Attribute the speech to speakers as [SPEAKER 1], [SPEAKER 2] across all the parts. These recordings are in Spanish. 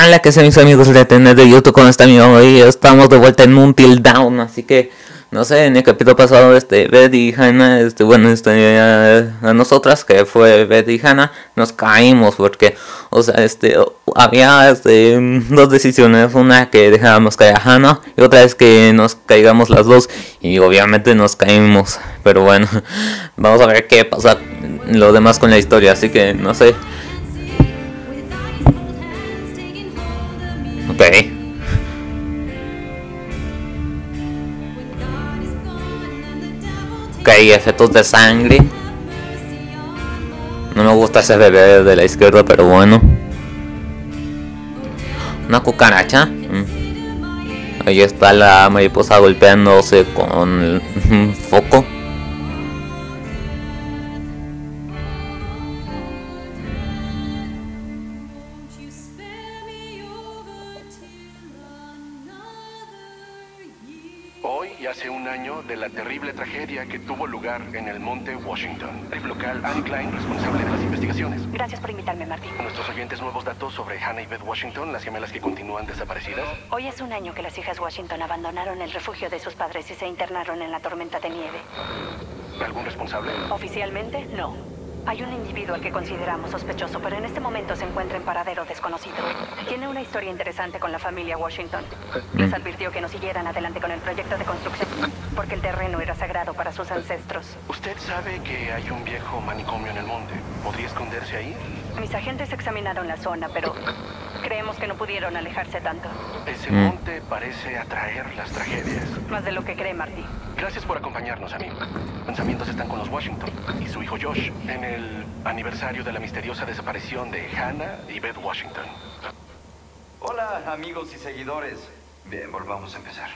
[SPEAKER 1] Hola, que se mis amigos de Tener de YouTube, ¿cómo está amigo? Hoy estamos de vuelta en Until Dawn, así que no sé, en el capítulo pasado Beth y Hannah, a nosotras que fue Beth y Hannah, nos caímos porque, o sea, había dos decisiones, una que dejábamos caer a Hannah y otra es que nos caigamos las dos y obviamente nos caímos, pero bueno, vamos a ver qué pasa lo demás con la historia, así que no sé. Ok. Ok, efectos de sangre. No me gusta ese bebé de la izquierda, pero bueno. Una cucaracha. Ahí está la mariposa golpeándose con un foco.
[SPEAKER 2] Hace un año de la terrible tragedia que tuvo lugar en el Monte Washington. El local Annie Klein, responsable de las investigaciones.
[SPEAKER 3] Gracias por invitarme, Marty.
[SPEAKER 2] Nuestros oyentes, nuevos datos sobre Hannah y Beth Washington, las gemelas que continúan desaparecidas.
[SPEAKER 3] Hoy es un año que las hijas Washington abandonaron el refugio de sus padres y se internaron en la tormenta de nieve.
[SPEAKER 2] ¿Algún responsable?
[SPEAKER 3] Oficialmente, no. Hay un individuo al que consideramos sospechoso, pero en este momento se encuentra en paradero desconocido. Tiene una historia interesante con la familia Washington. Les advirtió que no siguieran adelante con el proyecto de construcción, porque el terreno era sagrado para sus ancestros.
[SPEAKER 2] ¿Usted sabe que hay un viejo manicomio en el monte? ¿Podría esconderse ahí?
[SPEAKER 3] Mis agentes examinaron la zona, pero creemos que no pudieron alejarse tanto.
[SPEAKER 2] Ese monte parece atraer las tragedias.
[SPEAKER 3] Más de lo que cree, Marty.
[SPEAKER 2] Gracias por acompañarnos, amigo. Los pensamientos están con los Washington y su hijo Josh en el aniversario de la misteriosa desaparición de Hannah y Beth Washington.
[SPEAKER 4] Hola, amigos y seguidores. Bien, volvamos a empezar.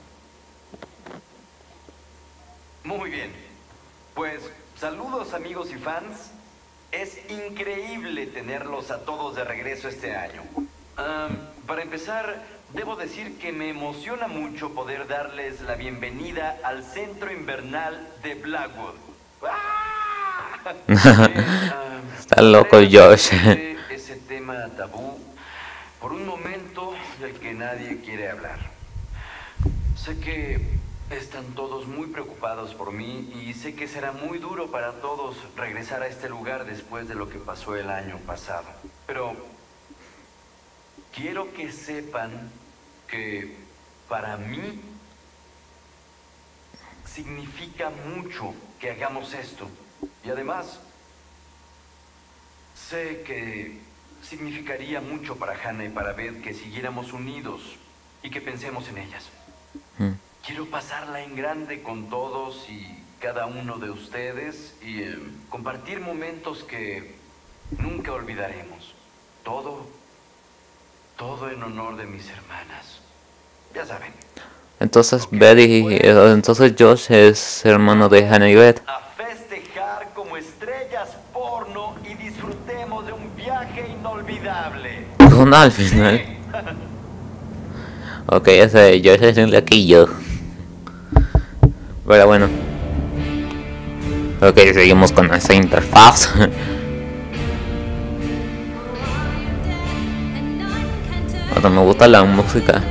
[SPEAKER 4] Muy bien. Pues, saludos amigos y fans. Es increíble tenerlos a todos de regreso este año. Para empezar, debo decir que me emociona mucho poder darles la bienvenida al centro invernal de Blackwood.
[SPEAKER 1] Está loco Josh.
[SPEAKER 4] Ese tema tabú por un momento del que nadie quiere hablar. Sé que están todos muy preocupados por mí y sé que será muy duro para todos regresar a este lugar después de lo que pasó el año pasado. Pero quiero que sepan que para mí significa mucho que hagamos esto. Y además, sé que significaría mucho para Hannah y para Beth que siguiéramos unidos y que pensemos en ellas. Quiero pasarla en grande con todos y cada uno de ustedes y compartir momentos que nunca olvidaremos. Todo en honor de mis hermanas. Ya saben.
[SPEAKER 1] Entonces entonces Josh es hermano de Hannah y Beth.
[SPEAKER 4] A festejar como estrellas porno y disfrutemos de un viaje inolvidable.
[SPEAKER 1] No, al final. Ok, ese Josh es un loquillo. Pero bueno. Ok, seguimos con esa interfaz. Ahora me gusta la música.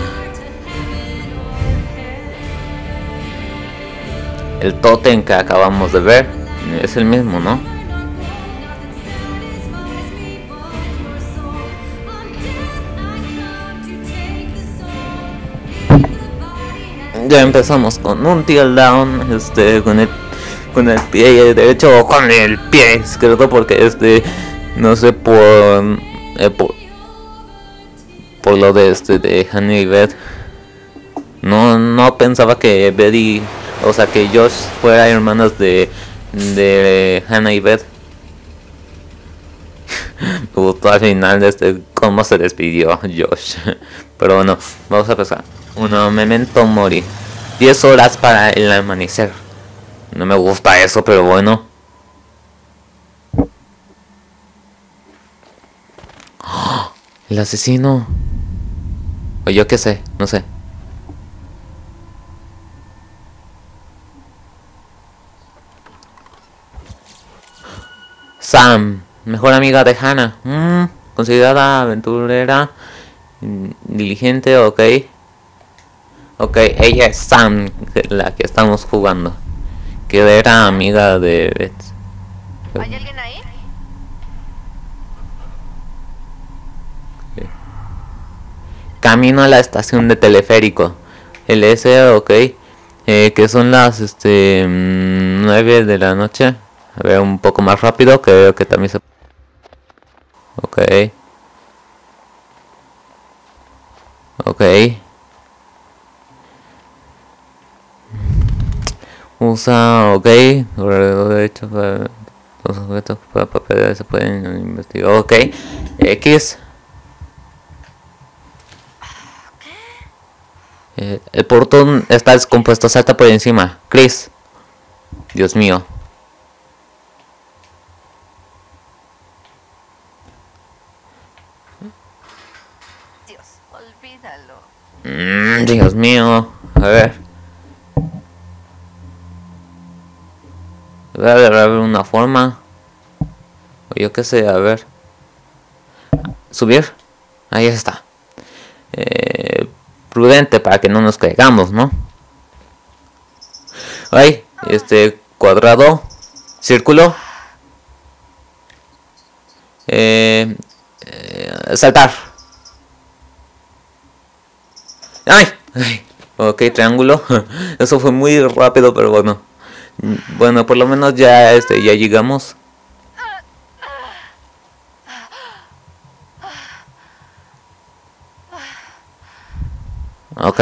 [SPEAKER 1] El tótem que acabamos de ver es el mismo, ¿no? Ya empezamos con Until Dawn, con el pie derecho o con el pie izquierdo, porque no sé por lo de Hannah y Beth. No pensaba que Betty, o sea, que Josh fuera hermanos de Hannah y Beth. Me gustó al final cómo se despidió Josh. Pero bueno, vamos a empezar. Memento mori. 10 horas para el amanecer. No me gusta eso, pero bueno. ¡Oh! El asesino. O yo qué sé, no sé. Sam, mejor amiga de Hannah. Considerada aventurera Diligente, ok. Ok, ella es Sam, la que estamos jugando. Que era amiga de Beth.
[SPEAKER 5] ¿Hay alguien ahí?
[SPEAKER 1] Camino a la estación de teleférico. El S, ok. Que son las 9 de la noche. A ver, un poco más rápido, que veo que también se... Ok. Ok. Usa, ok. De hecho, los objetos para papel se pueden investigar. Ok. X. El portón está descompuesto. Salta por encima. Chris. Dios mío.
[SPEAKER 5] Dios, olvídalo.
[SPEAKER 1] Dios mío. A ver. Debe haber una forma. O yo qué sé, a ver. Subir. Ahí está. Prudente para que no nos caigamos, ¿no? Ahí. Cuadrado. Círculo. Saltar. ¡Ay! ¡Ay! Ok, triángulo. Eso fue muy rápido, pero bueno. Bueno, por lo menos ya ya llegamos. Ok.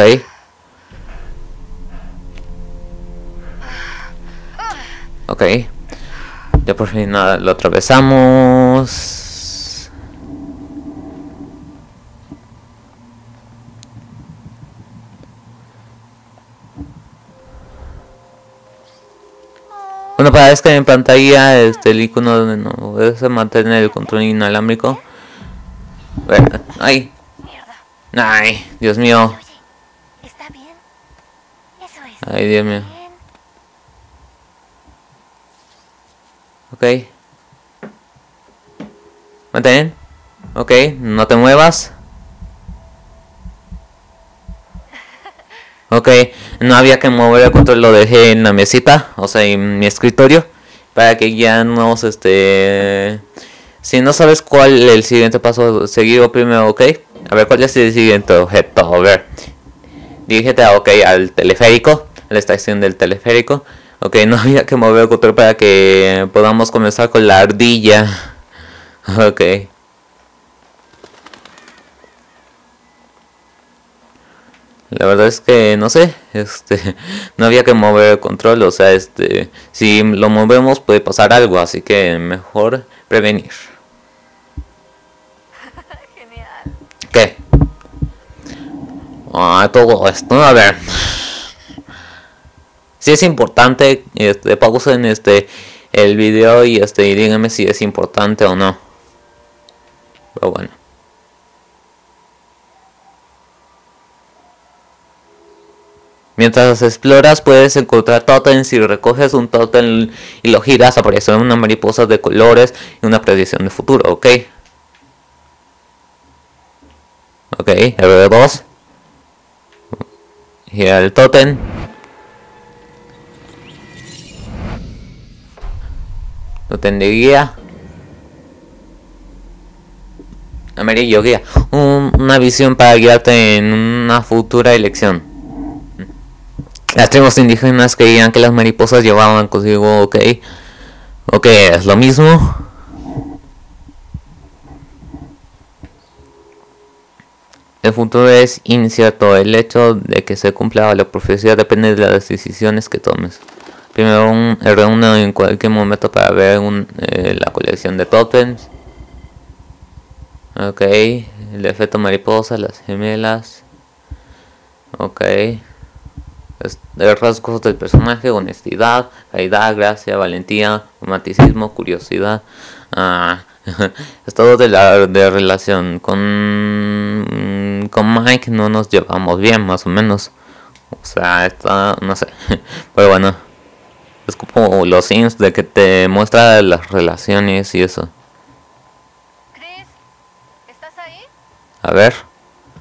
[SPEAKER 1] Ok. Ya por fin lo atravesamos. Bueno, parece que en pantalla el icono de no es mantener el control inalámbrico. Ay. Ay, Dios mío.
[SPEAKER 5] Oye, ¿está bien? Eso es.
[SPEAKER 1] Ay, Dios mío.
[SPEAKER 5] Bien.
[SPEAKER 1] Ok. Mantén. Ok, no te muevas. Ok, no había que mover el control, lo dejé en la mesita, o sea, en mi escritorio, para que ya nos, si no sabes cuál es el siguiente paso, seguir primero, ok. A ver, ¿cuál es el siguiente objeto? A ver, dirígete a, ok, al teleférico, a la estación del teleférico. Ok, no había que mover el control para que podamos comenzar con la ardilla. Ok. La verdad es que no sé, no había que mover el control, o sea, si lo movemos puede pasar algo, así que mejor prevenir.
[SPEAKER 5] Genial.
[SPEAKER 1] ¿Qué? Todo esto, a ver. Si es importante, pausen el video y y díganme si es importante o no. Pero bueno. Mientras exploras puedes encontrar tótems. Si recoges un tótem y lo giras, aparecerá una mariposa de colores y una predicción de futuro, ¿ok? Ok, R2. Gira el tótem. Tótem de guía. Amarillo, guía. Una visión para guiarte en una futura elección. Las tribus indígenas creían que las mariposas llevaban consigo, ok. Ok, es lo mismo. El futuro es incierto. El hecho de que se cumpla la profecía depende de las decisiones que tomes. Primero R1 en cualquier momento para ver la colección de tótems. Ok, el efecto mariposa, las gemelas. Ok. De rasgos del personaje: honestidad, caridad, gracia, valentía, romanticismo, curiosidad. Estado de relación con Mike no nos llevamos bien, más o menos. O sea, no sé. Pero bueno, es como los Sims de que te muestra las relaciones y eso.
[SPEAKER 5] Chris, ¿estás ahí?
[SPEAKER 1] A ver.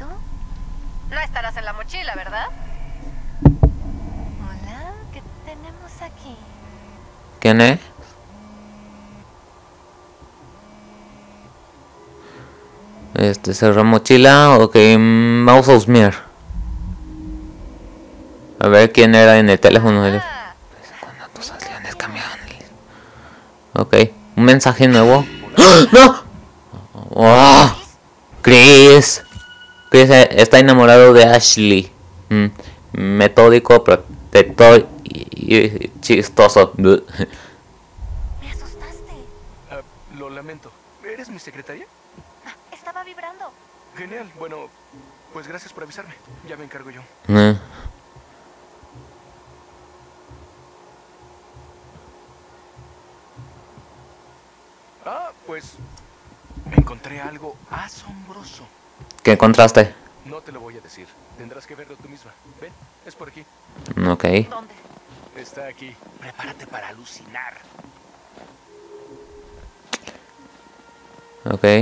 [SPEAKER 5] tú?
[SPEAKER 3] No estarás en la mochila, ¿verdad?
[SPEAKER 5] Hola, ¿qué tenemos aquí?
[SPEAKER 1] ¿Quién es? Cerró mochila. Ok, vamos a husmear. A ver quién era en el teléfono.
[SPEAKER 3] Ah,
[SPEAKER 1] Cuando tus acciones cambiaron. Ok, un mensaje nuevo. ¡Ah! ¡No! ¡Oh! Chris. Chris está enamorado de Ashley. Metódico, protector y chistoso.
[SPEAKER 5] Me asustaste.
[SPEAKER 2] Lo lamento. ¿Eres mi secretaria?
[SPEAKER 5] Estaba vibrando.
[SPEAKER 2] Genial. Bueno, pues gracias por avisarme. Ya me encargo yo. Pues encontré algo asombroso.
[SPEAKER 1] ¿Qué encontraste?
[SPEAKER 2] No te lo voy a decir. Tendrás que verlo tú misma. Ven, es por aquí.
[SPEAKER 1] Ok.
[SPEAKER 3] ¿dónde?
[SPEAKER 2] Está aquí. Prepárate para alucinar.
[SPEAKER 1] Ok.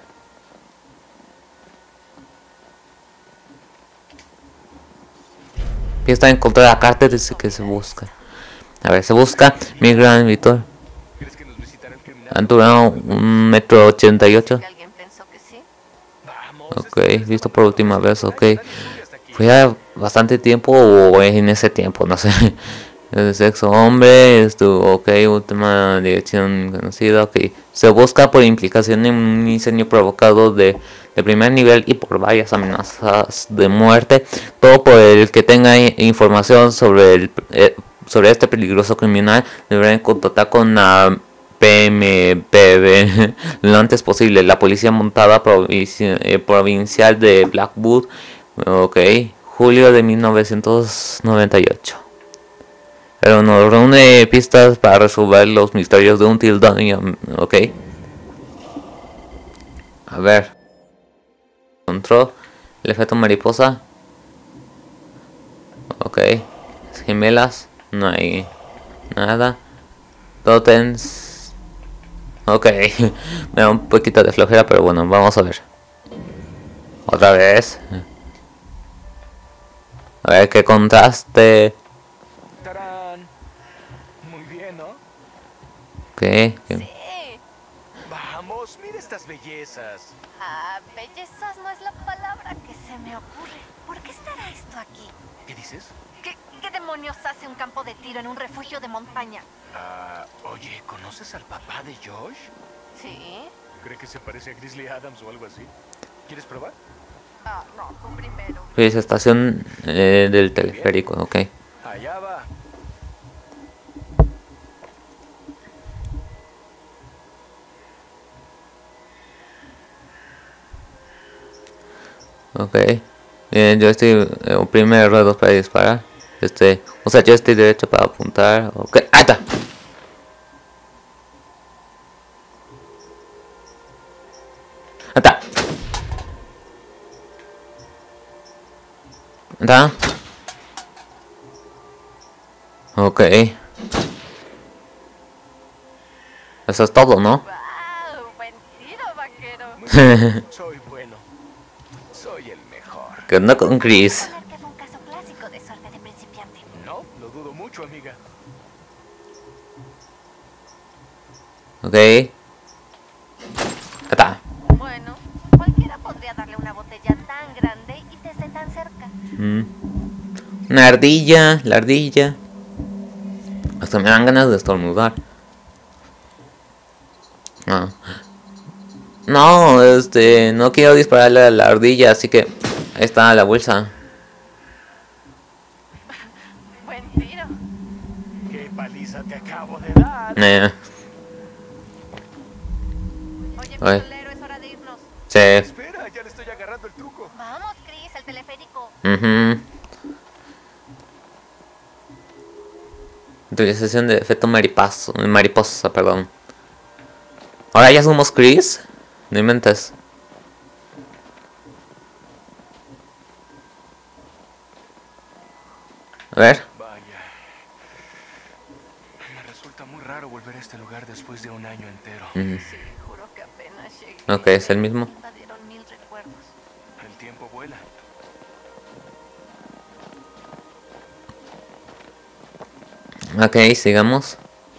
[SPEAKER 1] Empieza a encontrar la carta dice que se busca. A ver, se busca mi gran Víctor.
[SPEAKER 2] ¿Crees que nos visitará el criminal?
[SPEAKER 1] Altura 1,88 m.
[SPEAKER 5] ¿Que alguien pensó que sí?
[SPEAKER 2] Vamos.
[SPEAKER 1] Ok, visto por última vez, ok. Fue ya bastante tiempo o en ese tiempo, no sé. El sexo hombre, ok, última dirección conocida, ok. Se busca por implicación en un incendio provocado de primer nivel y por varias amenazas de muerte. Todo por el que tenga información sobre este peligroso criminal deberá contactar con la PMPB lo antes posible. La policía montada provincial de Blackwood, ok, julio de 1998. Pero nos reúne pistas para resolver los misterios de Until Dawn, ok. A ver. Encontró el efecto mariposa. Ok. Gemelas. No hay nada. Totems. Ok. Me da un poquito de flojera, pero bueno, vamos a ver. Otra vez. A ver qué contraste.
[SPEAKER 2] ¡Tarán! Muy bien, ¿no?
[SPEAKER 1] ¿Qué?
[SPEAKER 5] Sí.
[SPEAKER 2] Vamos, mira estas bellezas.
[SPEAKER 5] Bellezas no es la palabra que se me ocurre. ¿Por qué estará esto aquí?
[SPEAKER 2] ¿Qué dices?
[SPEAKER 5] ¿Qué demonios hace un campo de tiro en un refugio de montaña?
[SPEAKER 2] Oye, ¿conoces al papá de Josh?
[SPEAKER 5] ¿Sí?
[SPEAKER 2] ¿Cree que se parece a Grizzly Adams o algo así? ¿Quieres probar?
[SPEAKER 5] No, tú primero.
[SPEAKER 1] Pues estación del teleférico, ok.
[SPEAKER 2] Allá va.
[SPEAKER 1] Ok. Yo estoy oprime ruedos para disparar. Usa joystick derecho para apuntar. Ok. ¡Ah, está! ¡Ah, está! ¿Está? Ok. Eso es todo, ¿no?
[SPEAKER 5] ¡Wow! Buen tiro, vaquero.
[SPEAKER 2] Soy bueno. Soy el mejor.
[SPEAKER 1] ¿Qué onda con Chris?
[SPEAKER 5] Suponer que fue un caso clásico de suerte de principiante.
[SPEAKER 2] No, lo dudo mucho, amiga.
[SPEAKER 1] Ok. Está.
[SPEAKER 5] Bueno, cualquiera podría darle una botella tan grande y desde tan cerca.
[SPEAKER 1] Una ardilla, la ardilla. Hasta me dan ganas de estornudar. No. No, no quiero dispararle a la ardilla, así que ahí está la bolsa.
[SPEAKER 5] Buen tiro.
[SPEAKER 2] ¡Qué paliza te acabo de dar!
[SPEAKER 5] Oye,
[SPEAKER 1] Ay.
[SPEAKER 5] pistolero, es hora de irnos.
[SPEAKER 1] Sí.
[SPEAKER 2] Espera, ya le estoy agarrando el truco.
[SPEAKER 5] Vamos, Chris, el teleférico.
[SPEAKER 1] Utilización de efecto mariposa, perdón. Ahora ya somos Chris. No inventes. A ver.
[SPEAKER 2] Vaya. Me resulta muy raro volver a este lugar después de un año entero.
[SPEAKER 5] Sí, juro que apenas llegué.
[SPEAKER 1] Ok, es el mismo.
[SPEAKER 5] Me invadieron 1000 recuerdos.
[SPEAKER 2] El El tiempo vuela.
[SPEAKER 1] Ok, sigamos.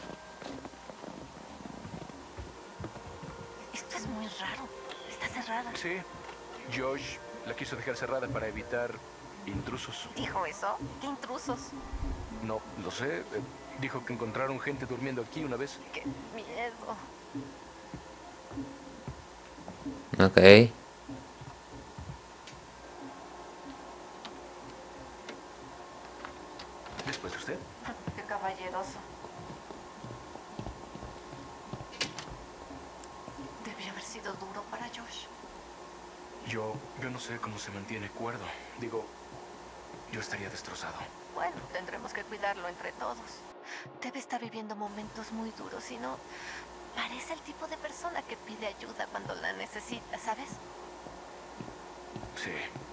[SPEAKER 5] Esto es muy raro. Está cerrada.
[SPEAKER 2] Sí, Josh la quiso dejar cerrada para evitar intrusos.
[SPEAKER 5] ¿Dijo eso? ¿Qué intrusos?
[SPEAKER 2] No, lo sé. Dijo que encontraron gente durmiendo aquí una vez.
[SPEAKER 5] ¡Qué miedo!
[SPEAKER 1] Ok.
[SPEAKER 2] Después de usted.
[SPEAKER 5] ¡Qué caballeroso! Debió haber sido duro para Josh.
[SPEAKER 2] Yo no sé cómo se mantiene cuerdo. Digo, yo estaría destrozado.
[SPEAKER 5] Bueno, tendremos que cuidarlo entre todos. Debe estar viviendo momentos muy duros y no... Parece el tipo de persona que pide ayuda cuando la necesita, ¿sabes?
[SPEAKER 2] Sí.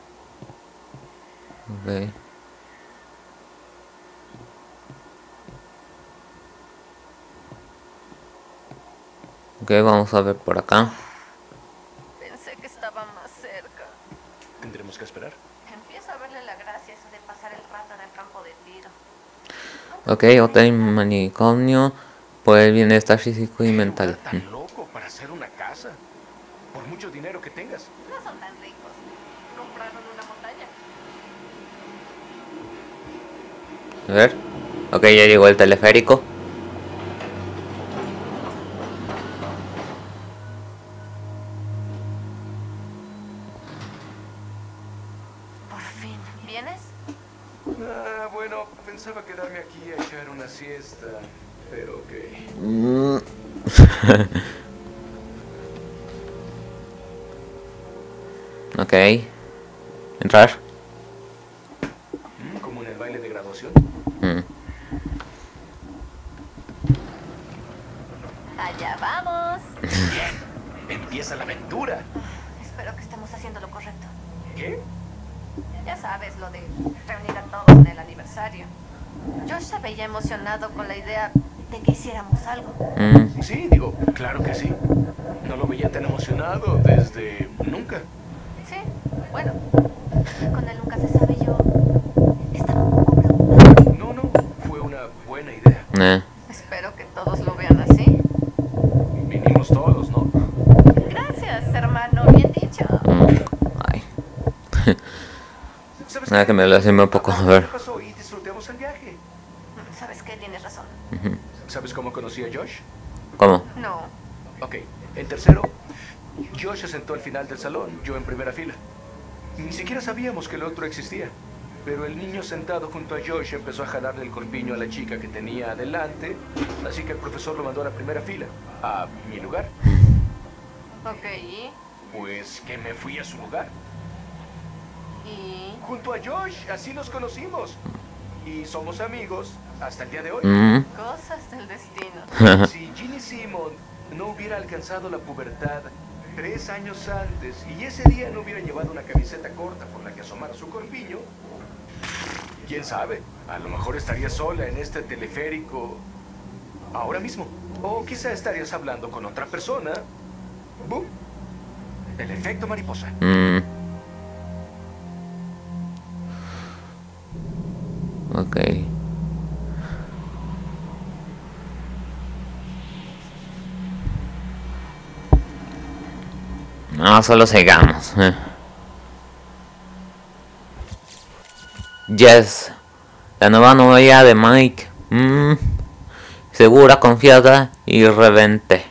[SPEAKER 1] Ok. Ok, vamos a ver por acá.
[SPEAKER 5] Pensé que estaba más cerca.
[SPEAKER 2] Tendremos que esperar.
[SPEAKER 5] Empiezo a verle la gracia eso de pasar el rato en el campo de tiro.
[SPEAKER 1] Ok, hotel manicomio por el bienestar físico y mental.
[SPEAKER 2] Tan loco para hacer una casa. Por mucho dinero que tengas.
[SPEAKER 5] No son tan ricos. Compraron una montaña.
[SPEAKER 1] A ver. Ok, ya llegó el teleférico.
[SPEAKER 5] Por fin. ¿Vienes?
[SPEAKER 2] Ah, bueno, pensaba quedarme aquí a echar una siesta. Pero ok.
[SPEAKER 1] Ok. Entrar.
[SPEAKER 2] Como en el baile de graduación.
[SPEAKER 5] Allá vamos.
[SPEAKER 2] Empieza la aventura.
[SPEAKER 5] Espero que estemos haciendo lo correcto.
[SPEAKER 2] ¿Qué?
[SPEAKER 5] Ya sabes, lo de reunir a todos en el aniversario. Josh se veía emocionado con la idea de que hiciéramos algo.
[SPEAKER 2] Sí, digo, claro que sí. No lo veía tan emocionado desde nunca.
[SPEAKER 5] Sí, bueno, con él nunca se sabe. Yo estaba un poco preocupada.
[SPEAKER 2] No, fue una buena idea.
[SPEAKER 5] Espero que todos lo vean así.
[SPEAKER 2] Vinimos todos, ¿no?
[SPEAKER 5] Gracias, hermano, bien dicho.
[SPEAKER 1] Ay.
[SPEAKER 2] ¿Sabes
[SPEAKER 1] Nada,
[SPEAKER 2] qué?
[SPEAKER 1] que me lo haceme un poco. A ver.
[SPEAKER 2] ¿Qué pasó? Y disfrutemos el viaje.
[SPEAKER 5] ¿Sabes qué? Tienes razón.
[SPEAKER 2] ¿Sabes cómo conocí a Josh?
[SPEAKER 1] ¿Cómo?
[SPEAKER 5] No.
[SPEAKER 2] Ok, en tercero, Josh se sentó al final del salón, yo en primera fila. Ni siquiera sabíamos que el otro existía. Pero el niño sentado junto a Josh empezó a jalarle el corpiño a la chica que tenía adelante, así que el profesor lo mandó a la primera fila, a mi lugar.
[SPEAKER 5] Ok, ¿y?
[SPEAKER 2] Pues que me fui a su lugar.
[SPEAKER 5] ¿Y?
[SPEAKER 2] Junto a Josh, así nos conocimos. Y somos amigos hasta el día de hoy.
[SPEAKER 5] Cosas del destino.
[SPEAKER 2] Si Ginny Simon no hubiera alcanzado la pubertad 3 años antes y ese día no hubiera llevado una camiseta corta por la que asomara su corpiño, quién sabe, a lo mejor estarías sola en este teleférico ahora mismo. O quizá estarías hablando con otra persona. ¡Bum! El efecto mariposa.
[SPEAKER 1] Ok. No, solo sigamos. Yes. La nueva novia de Mike. Segura, confiada, irreverente.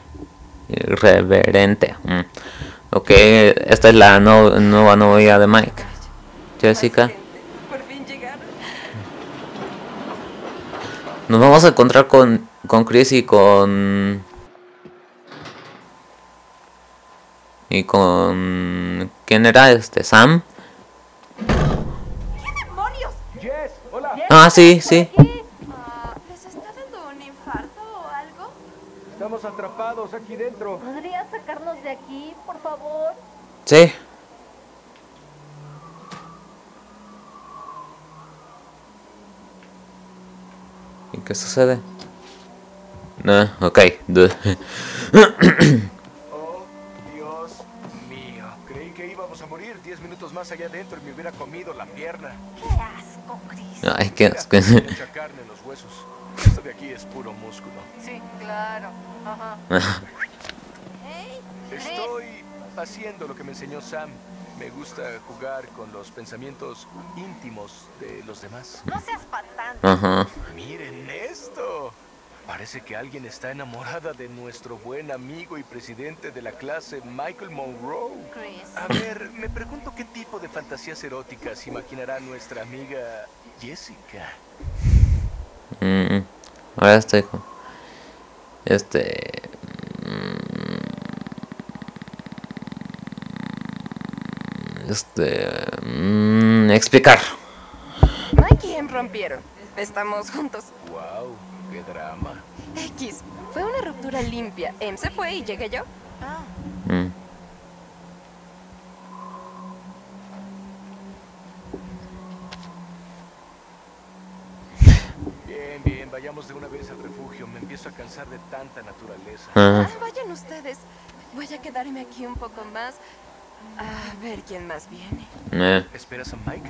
[SPEAKER 1] Ok, esta es la nueva novia de Mike. Jessica.
[SPEAKER 3] Por fin llegaron.
[SPEAKER 1] Nos vamos a encontrar con Chris y con ¿quién era Sam?
[SPEAKER 5] ¿Qué demonios?
[SPEAKER 2] Jess, hola.
[SPEAKER 1] Ah, sí.
[SPEAKER 5] ¿Les está dando un infarto o algo?
[SPEAKER 2] Estamos atrapados aquí dentro.
[SPEAKER 5] ¿Podrías sacarnos de aquí, por favor?
[SPEAKER 1] Sí. ¿Y qué sucede? No, ok.
[SPEAKER 2] Oh, Dios mío. Creí que íbamos a morir. 10 minutos más allá adentro y me hubiera comido la pierna.
[SPEAKER 5] Qué asco, Chris.
[SPEAKER 1] Ay, qué asco.
[SPEAKER 2] Mucha carne en los huesos. Esto de aquí es puro músculo.
[SPEAKER 5] Sí, claro. Ajá. Hey, Chris.
[SPEAKER 2] Estoy haciendo lo que me enseñó Sam. Me gusta jugar con los pensamientos íntimos de los demás.
[SPEAKER 5] No seas patán.
[SPEAKER 1] Ajá.
[SPEAKER 2] Miren esto. Parece que alguien está enamorada de nuestro buen amigo y presidente de la clase, Michael Monroe.
[SPEAKER 5] Chris.
[SPEAKER 2] A ver, me pregunto qué tipo de fantasías eróticas imaginará nuestra amiga Jessica.
[SPEAKER 1] Ahora estoy con... Explicar.
[SPEAKER 6] Mike y Em rompieron. Estamos juntos.
[SPEAKER 2] Wow, qué drama.
[SPEAKER 6] X. Fue una ruptura limpia. Em se fue y llegué yo.
[SPEAKER 5] Ah,
[SPEAKER 1] Mm.
[SPEAKER 2] Bien, bien, vayamos de una vez al refugio. Me empiezo a cansar de tanta naturaleza.
[SPEAKER 1] Ah,
[SPEAKER 6] Vayan ustedes. Voy a quedarme aquí un poco más. A ver quién más viene.
[SPEAKER 2] ¿Esperas a Mike?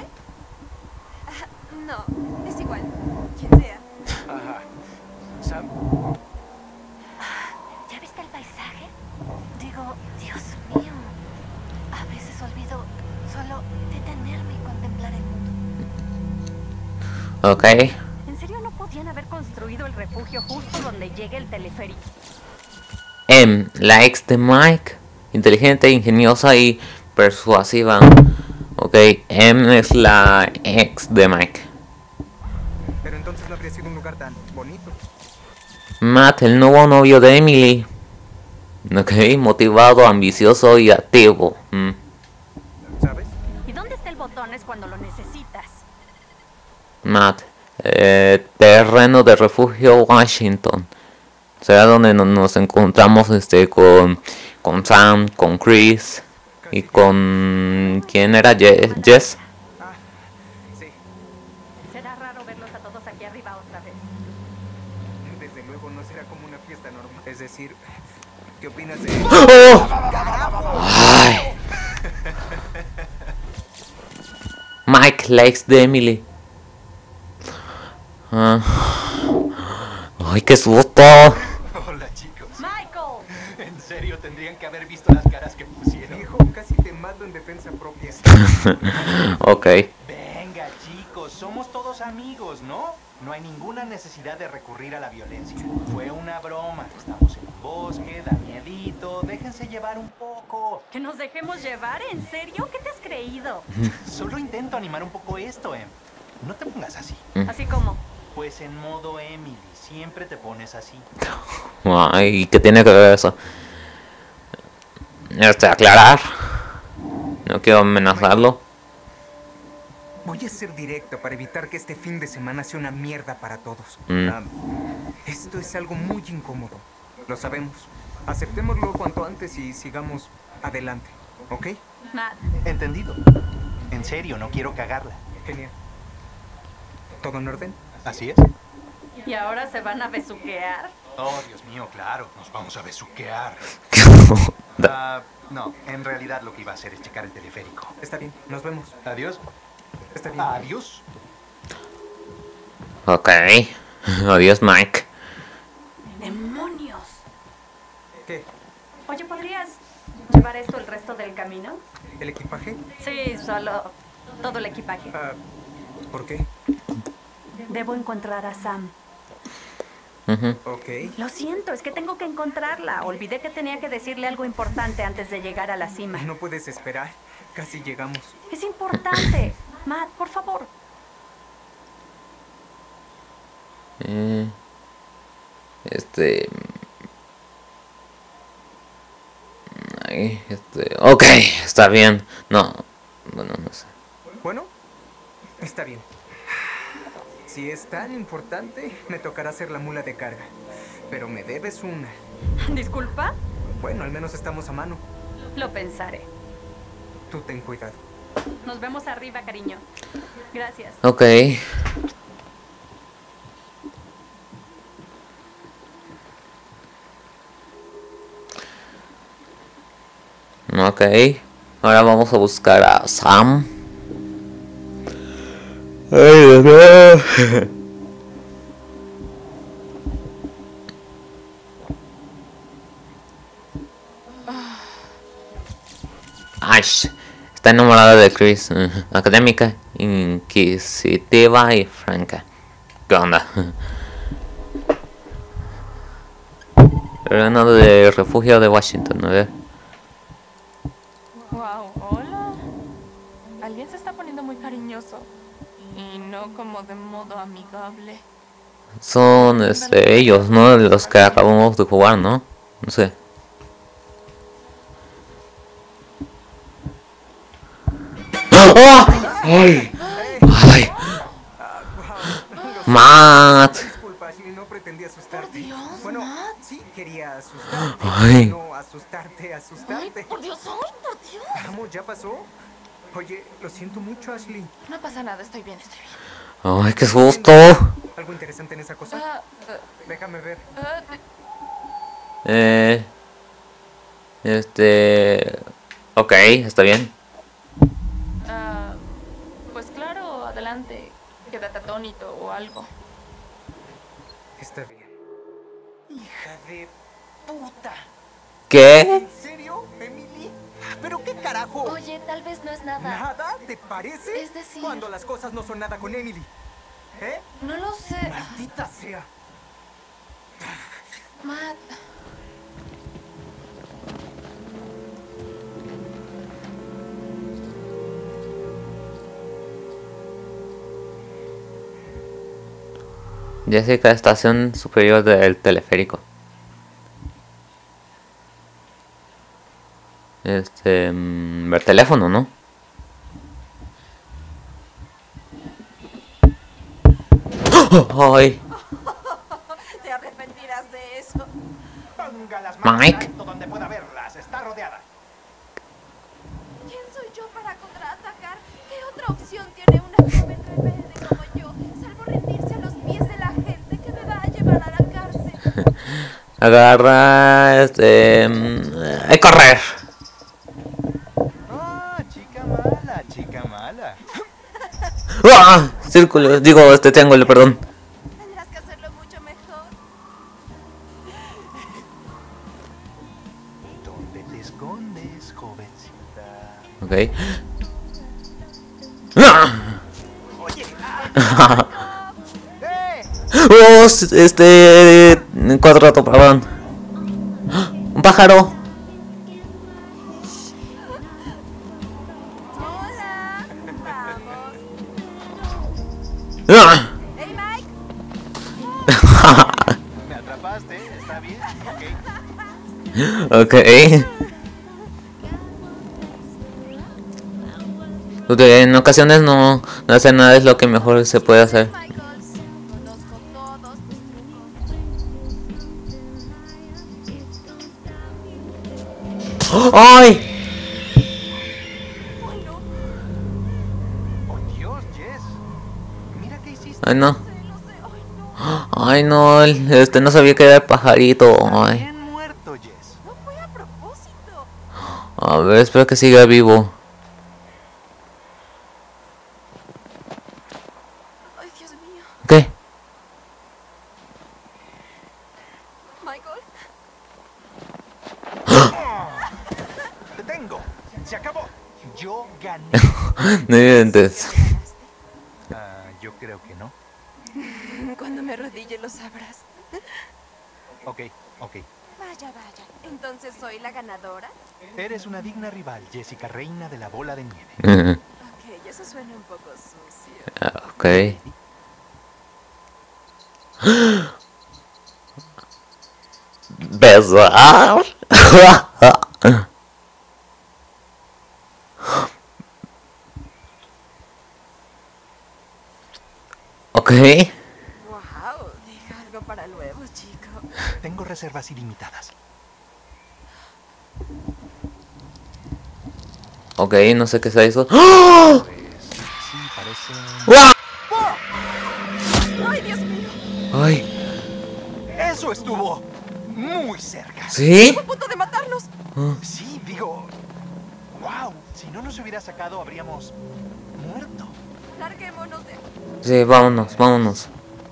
[SPEAKER 6] No, es igual. Quien sea.
[SPEAKER 2] Ajá. Sam,
[SPEAKER 5] ¿ya viste el paisaje? Digo, Dios mío. A veces olvido solo detenerme y contemplar el mundo.
[SPEAKER 1] ok.
[SPEAKER 3] ¿En serio no podían haber construido el refugio justo donde llegue el teleférico?
[SPEAKER 1] La ex de Mike. Inteligente, ingeniosa y persuasiva. Ok, es la ex de Mike.
[SPEAKER 7] Pero entonces no habría sido un lugar tan bonito.
[SPEAKER 1] Matt, el nuevo novio de Emily. Ok, motivado, ambicioso y activo.
[SPEAKER 7] ¿Sabes?
[SPEAKER 3] ¿Y dónde está el botones cuando lo necesitas?
[SPEAKER 1] Matt, terreno de refugio Washington. Será donde nos encontramos con Sam, con Chris y con... ¿quién era? Jess.
[SPEAKER 7] Ah, sí.
[SPEAKER 3] Será raro verlos a todos aquí arriba otra vez.
[SPEAKER 7] Desde luego no será como una fiesta normal. Es decir, ¿qué opinas de...?
[SPEAKER 1] ¡Oh! Ay. Mike, la ex de Emily. Ay, qué susto.
[SPEAKER 8] Hola, chicos.
[SPEAKER 3] ¡Michael!
[SPEAKER 8] En serio, tendrían que haber visto las caras que pusieron.
[SPEAKER 7] Hijo, casi te mato en defensa propia.
[SPEAKER 1] Ok.
[SPEAKER 8] Venga, chicos, somos todos amigos, ¿no? No hay ninguna necesidad de recurrir a la violencia. Fue una broma. Estamos en un bosque, da miedito. Déjense llevar un poco.
[SPEAKER 3] ¿Que nos dejemos llevar? ¿En serio? ¿Qué te has creído?
[SPEAKER 8] Solo intento animar un poco esto, No te pongas así.
[SPEAKER 3] Así como...
[SPEAKER 8] Pues en modo Emily, siempre te pones así.
[SPEAKER 1] Ay, ¿qué tiene que ver eso? Aclarar. No quiero amenazarlo.
[SPEAKER 7] Voy a ser directo para evitar que este fin de semana sea una mierda para todos. Esto es algo muy incómodo. Lo sabemos. Aceptémoslo cuanto antes y sigamos adelante. ¿Ok?
[SPEAKER 3] Matt,
[SPEAKER 8] Entendido. En serio, no quiero cagarla.
[SPEAKER 7] Genial. ¿Todo en orden?
[SPEAKER 8] ¿Así es?
[SPEAKER 3] ¿y ahora se van a besuquear?
[SPEAKER 8] Oh, Dios mío, claro. Nos vamos a besuquear. No, en realidad lo que iba a hacer es checar el teleférico.
[SPEAKER 7] Está bien, nos vemos.
[SPEAKER 8] Adiós.
[SPEAKER 7] Está bien.
[SPEAKER 8] Adiós.
[SPEAKER 1] Ok. Adiós, Mike.
[SPEAKER 3] ¡Demonios!
[SPEAKER 7] ¿Qué?
[SPEAKER 3] Oye, ¿podrías llevar esto el resto del camino?
[SPEAKER 7] ¿El equipaje?
[SPEAKER 3] Sí, solo todo el equipaje.
[SPEAKER 7] ¿Por qué?
[SPEAKER 3] Debo encontrar a Sam.
[SPEAKER 7] Ok.
[SPEAKER 3] Lo siento, es que tengo que encontrarla. Olvidé que tenía que decirle algo importante antes de llegar a la cima.
[SPEAKER 7] No puedes esperar. Casi llegamos.
[SPEAKER 3] Es importante. Matt, por favor.
[SPEAKER 1] Ay, ok, está bien. No, bueno, no sé.
[SPEAKER 7] Bueno, está bien. Si es tan importante, me tocará ser la mula de carga. Pero me debes una.
[SPEAKER 3] ¿Disculpa?
[SPEAKER 7] Bueno, al menos estamos a mano.
[SPEAKER 3] Lo pensaré.
[SPEAKER 7] Tú ten cuidado.
[SPEAKER 3] Nos vemos arriba, cariño. Gracias.
[SPEAKER 1] Ok. Ok. Ahora vamos a buscar a Sam. Ay, Dios mío. Ash está enamorada de Chris. Académica, inquisitiva y franca. ¿Qué onda? Terreno de refugio de Washington, a ver.
[SPEAKER 6] Wow, hola. Alguien se está poniendo muy cariñoso. Y no como de modo amigable.
[SPEAKER 1] Son ellos, ¿no? Los que acabamos de jugar, ¿no? No sé. ¡Oh! ¡Ay! ¡Ay! ¡Matt!
[SPEAKER 7] Disculpa, Ashley, no pretendí asustarte.
[SPEAKER 6] Por Dios,
[SPEAKER 7] bueno,
[SPEAKER 6] Matt.
[SPEAKER 7] sí quería asustarte.
[SPEAKER 1] Ay.
[SPEAKER 7] No asustarte.
[SPEAKER 6] Ay, por Dios,
[SPEAKER 7] Vamos, ¿ya pasó? Oye, lo siento mucho, Ashley.
[SPEAKER 6] No pasa nada, estoy bien, estoy bien.
[SPEAKER 1] ¡Ay, qué susto!
[SPEAKER 7] ¿Algo interesante en esa cosa? Déjame ver.
[SPEAKER 1] Ok, está bien.
[SPEAKER 6] Pues claro, adelante. Quédate atónito o algo.
[SPEAKER 7] Está bien. Hija de puta.
[SPEAKER 1] ¿Qué?
[SPEAKER 7] ¿En serio, Emily? ¿Pero qué carajo?
[SPEAKER 5] Oye, tal vez no es nada.
[SPEAKER 7] ¿Nada? ¿Te parece?
[SPEAKER 5] Es decir-
[SPEAKER 7] Cuando las cosas no son nada con Emily. ¿Eh?
[SPEAKER 5] No lo sé.
[SPEAKER 7] Maldita sea.
[SPEAKER 5] Matt.
[SPEAKER 1] Jessica, estación superior del teleférico. Ver teléfono, ¿no? ¡Ay!
[SPEAKER 6] Te arrepentirás de eso.
[SPEAKER 8] Ponga las manos
[SPEAKER 1] Mike.
[SPEAKER 8] en alto donde pueda verlas. Está rodeada.
[SPEAKER 5] ¿Quién soy yo para contraatacar? ¿Qué otra opción tiene una joven rebelde como yo? Salvo rendirse a los pies de la gente que me va a llevar a la cárcel.
[SPEAKER 1] Agarra, hay que correr.
[SPEAKER 8] Ah, chica mala, chica mala.
[SPEAKER 1] ¡Ah! Círculo, digo, triángulo, perdón.
[SPEAKER 5] Tendrás que hacerlo mucho mejor.
[SPEAKER 8] ¿Dónde te escondes, jovencita?
[SPEAKER 1] Ok. ¡Ah!
[SPEAKER 8] Oye,
[SPEAKER 1] ¡Oh! Cuadrado, perdón. ¡Un pájaro!
[SPEAKER 5] Hola. Vamos.
[SPEAKER 1] ¡Ah!
[SPEAKER 5] Hey, Mike.
[SPEAKER 8] me atrapaste, está bien,
[SPEAKER 1] Ok. En ocasiones no hacer nada es lo que mejor se puede hacer.
[SPEAKER 5] Michael. Conozco todos tus trucos.
[SPEAKER 1] ¡Ay!
[SPEAKER 8] Oh, Dios, Jess. Mira qué hiciste.
[SPEAKER 1] Ay, no. Ay, no. No sabía que era el pajarito. Ay.
[SPEAKER 8] Bien muerto, Jess.
[SPEAKER 5] No fue a propósito.
[SPEAKER 1] A ver, espero que siga vivo.
[SPEAKER 5] Ay, Dios mío.
[SPEAKER 1] ¿Qué?
[SPEAKER 5] Michael.
[SPEAKER 8] Te tengo. Se acabó. Yo gané.
[SPEAKER 1] No inventes.
[SPEAKER 8] Yo creo que no.
[SPEAKER 6] Cuando me arrodille lo sabrás.
[SPEAKER 8] Ok.
[SPEAKER 5] Vaya. Entonces soy la ganadora.
[SPEAKER 8] Eres una digna rival, Jessica, reina de la bola de nieve.
[SPEAKER 6] Ok, eso suena un poco sucio.
[SPEAKER 1] Ok. Besar. Ok.
[SPEAKER 6] Wow, deja algo para luego, chico.
[SPEAKER 8] Tengo reservas ilimitadas.
[SPEAKER 1] Ok, no sé qué sea eso. ¡Oh!
[SPEAKER 8] Pues sí, parece.
[SPEAKER 1] ¡Guau!
[SPEAKER 6] ¡Ay, Dios mío!
[SPEAKER 1] Ay,
[SPEAKER 8] Eso estuvo muy cerca.
[SPEAKER 1] ¿sí?
[SPEAKER 6] ¡A punto de matarnos!
[SPEAKER 8] Sí, digo. Wow, si no nos hubiera sacado habríamos muerto.
[SPEAKER 5] Larguémonos de...
[SPEAKER 1] Sí, vámonos, vámonos.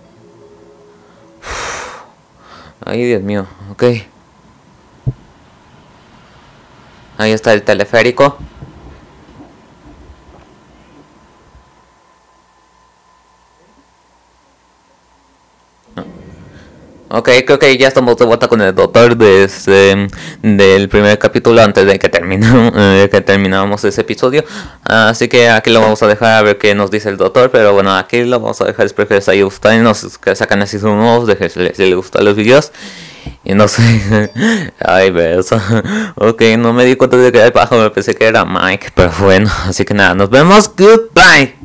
[SPEAKER 1] Ay, Dios mío, ok. Ahí está el teleférico. Ok, creo que ya estamos de vuelta con el doctor del primer capítulo antes de que termináramos ese episodio. Así que aquí lo vamos a dejar a ver qué nos dice el doctor. Pero bueno, aquí lo vamos a dejar. Espero que les haya gustado y nos que sacan así sus nuevos. Déjense si les gustan los videos. Y no sé. Ay, beso. Ok, no me di cuenta de que era el pájaro. Me pensé que era Mike. Pero bueno, así que nada, nos vemos. Goodbye.